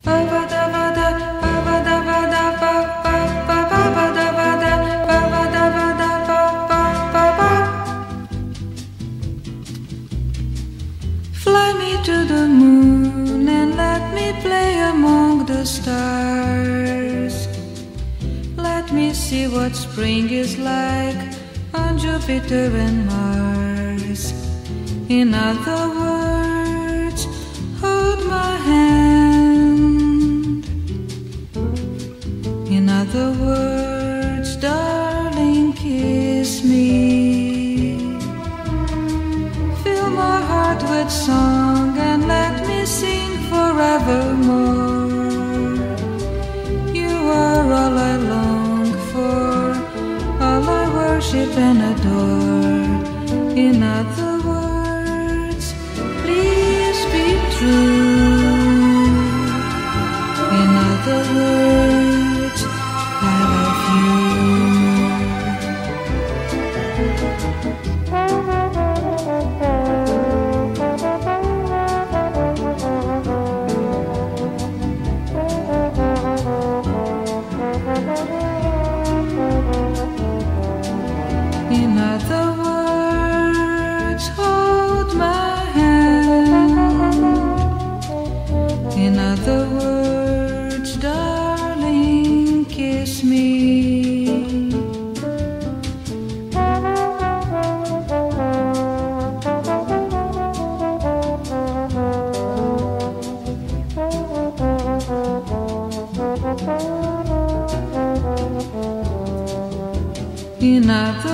Fly me to the moon and let me play among the stars. Let me see what spring is like on Jupiter and Mars. In other words, hold my hand. In other words, darling, kiss me. Fill my heart with song and let me sing forevermore. You are all I long for, all I worship and adore. In other words, please be true. In other words, I love you. In other words, hold my hand. In other words, darling, kiss me. In other